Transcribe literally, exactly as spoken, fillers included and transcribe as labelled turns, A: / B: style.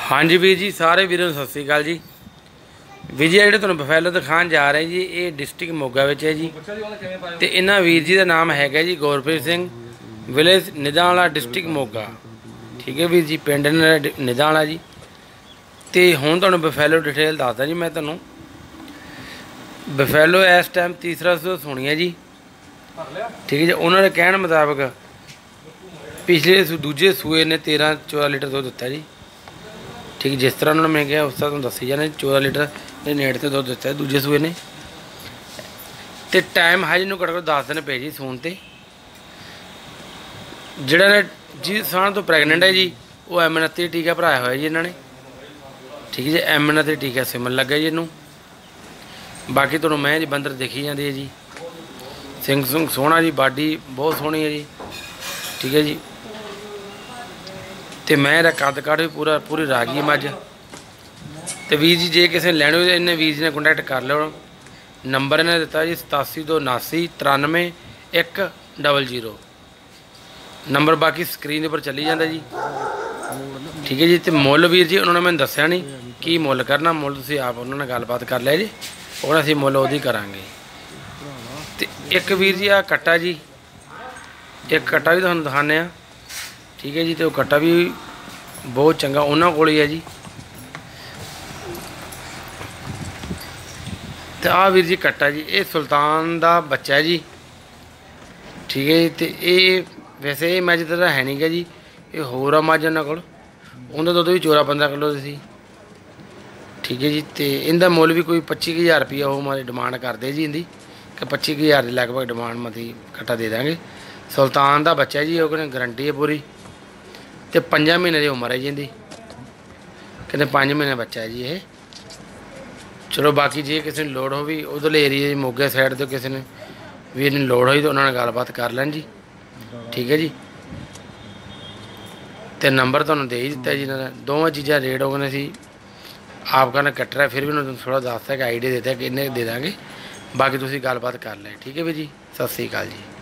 A: हाँ जी वीर जी, सारे वीरों सत श्री अकाल जी। वीर जी जो तुहानूं बफैलो दिखाण जा रहे जी, ये डिस्ट्रिक्ट मोगा विच है जी। तो इन्हां वीर जी का नाम है जी गुरप्रीत सिंह, विलेज निधाणा, डिस्ट्रिक्ट मोगा। ठीक है वीर जी, पिंड निधाणा जी। तो हुण तुहानूं बफैलो डिटेल दसदा जी मैं तुहानूं। बफैलो इस टाइम तीसरा सौ सुनी है जी। ठीक है जी, उन्होंने कहण मुताबिक पिछले दूजे सूए ने तेरह चौदह लीटर दुध दिता जी। ठीक है, जिस तरह उन्होंने मैं कहा उस तरह तुम दसी जाने, चौदह लीटर के नेड़ से दुध दिता है दूजे सूए ने। तो टाइम है जिन्होंने घट्टो घट्ट दस दिन पे जी सून ते। जिहड़ा ने जी साण तो प्रैगनेंट है जी, वो एम उनती टीका भराया हुआ जी इन्होंने। ठीक है जी, एम उनती टीका सिमन लगा जी इनू। बाकी तुहानूं मैं जी बंदर देखी जाती है जी, सिंह सुंह सोहना जी, बाडी बहुत सोहनी है जी। ठीक है जी, तो मैं कद काठ भी पूरा पूरी राजी मझ। तो वीर जी जे किसी ने लैने हो इन्हें वीर जी ने कंटैक्ट कर लो। नंबर इन्हें दिता जी सतासी दो उनासी तरानवे एक डबल जीरो नंबर, बाकी स्क्रीन पर चली जाता जी। ठीक है जी, तो मुल वीर जी उन्होंने मैंने दसिया नहीं की मुल करना, मुल तुसीं आप उन्होंने गलबात कर लिया जी, और असीं मुल उहदी करांगे। तो एक वीर जी आ कट्टा जी, एक कट्टा भी तुहानूं दिखाने आ। ठीक है जी, तो कट्टा भी बहुत चंगा उन्होंने कोल ही है जी। तो आ वीर जी कट्टा जी, ये सुल्तान का बच्चा है जी। ठीक है जी, तो ये वैसे ये मैच तो है नहीं गा जी, ये होर आ मझ उन्होंने कोल, उनका दुध भी चौदह पंद्रह किलो सी। ठीक है जी, तो इनका मुल भी कोई पच्ची हज़ार रुपया वो हमारी डिमांड करते जी इनकी, कि पच्ची हज़ार के लगभग डिमांड मती कट्टा दे देंगे। सुल्तान का बच्चा जी, वो कहने गारंटी है पूरी। तो पंजा महीने की उम्र है जी इनकी, कहते पाँच महीने बच्चा है जी ये। चलो बाकी जे किसी ने लोड़ हो भी उधरले एरिए मोगे साइड तो किसी ने वीर ने लोड़ हुई तो उन्होंने गलबात कर लैन जी। ठीक है जी, तो नंबर तुहानूं दे ही दिता जी इन्होंने। दोवें चीज़ां रेट हो गए सी आप कहना कट रहा, फिर भी उन्होंने थोड़ा दसता कि आइडिया देता कि इन्हें दे देंगे, बाकी तुसीं गलबात कर लें। ठीक है भी जी, सत श्री अकाल जी।